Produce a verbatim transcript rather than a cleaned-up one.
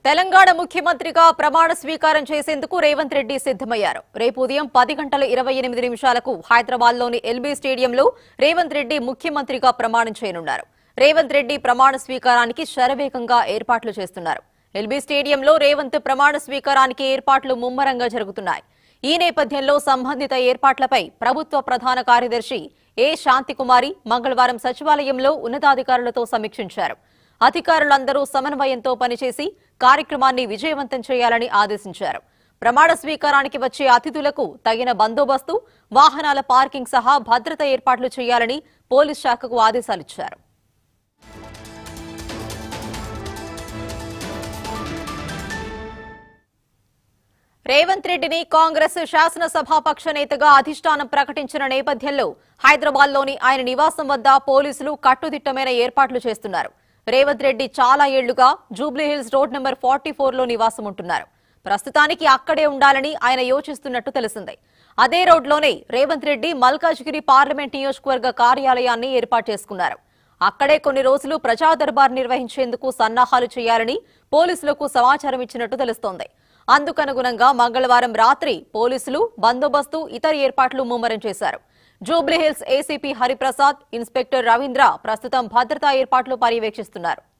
తెలంగాణ ముఖ్యమంత్రిగా ప్రమాణ స్వీకారం చేసేందుకు రేవంత్ రెడ్డి సిద్ధమయ్యారు. రేపు ఉదయం పది గంటల ఇరవై ఎనిమిది నిమిషాలకు హైదరాబాద్లోని ఎల్బీ స్టేడియంలో రేవంత్ రెడ్డి ముఖ్యమంత్రిగా ప్రమాణం చేయనున్నారు. రేవంత్ రెడ్డి ప్రమాణ స్వీకారానికి శరవేగంగా ఏర్పాట్లు చేస్తున్నారు. ఎల్బీ స్టేడియంలో రేవంత్ ప్రమాణ స్వీకారానికి ఏర్పాట్లు ముమ్మరంగా జరుగుతున్నాయి. ఈ నేపథ్యంలో సంబంధిత ఏర్పాట్లపై ప్రభుత్వ ప్రధాన కార్యదర్శి ఏ శాంతికుమారి మంగళవారం సచివాలయంలో ఉన్నతాధికారులతో సమీక్షించారు. అధికారులందరూ సమన్వయంతో పనిచేసి కార్యక్రమాన్ని విజయవంతం చేయాలని ఆదేశించారు. ప్రమాణ స్వీకారానికి వచ్చే అతిథులకు తగిన బందోబస్తు, వాహనాల పార్కింగ్ సహా భద్రత ఏర్పాట్లు చేయాలని పోలీస్ శాఖకు ఆదేశాలిచ్చారు. రేవంత్ రెడ్డిని కాంగ్రెస్ శాసనసభాపక్ష నేతగా అధిష్టానం ప్రకటించిన నేపథ్యంలో హైదరాబాద్లోని ఆయన నివాసం వద్ద పోలీసులు కట్టుదిట్టమైన ఏర్పాట్లు చేస్తున్నారు. రేవంత్ రెడ్డి చాలా ఏళ్లుగా Jubilee Hills road number forty four లో నివాసం ఉంటున్నారు. ప్రస్తుతానికి అక్కడే ఉండాలని ఆయన యోచిస్తున్నట్టు తెలిసింది. అదే రోడ్లోనే రేవంత్ రెడ్డి మల్కాజ్గిరి పార్లమెంట్ నియోజకవర్గ కార్యాలయాన్ని ఏర్పాటు చేసుకున్నారు. అక్కడే కొన్ని రోజులు ప్రజా దర్బార్ నిర్వహించేందుకు సన్నాహాలు చేయాలని పోలీసులకు సమాచారం ఇచ్చినట్టు తెలుస్తోంది. అందుకనుగుణంగా మంగళవారం రాత్రి పోలీసులు బందోబస్తు, ఇతర ఏర్పాట్లు ముమ్మరం చేశారు. జూబ్లీహిల్స్ ఏసీపీ హరిప్రసాద్, ఇన్స్పెక్టర్ రవీంద్ర ప్రస్తుతం భద్రతా ఏర్పాట్లు పర్యవేక్షిస్తున్నారు.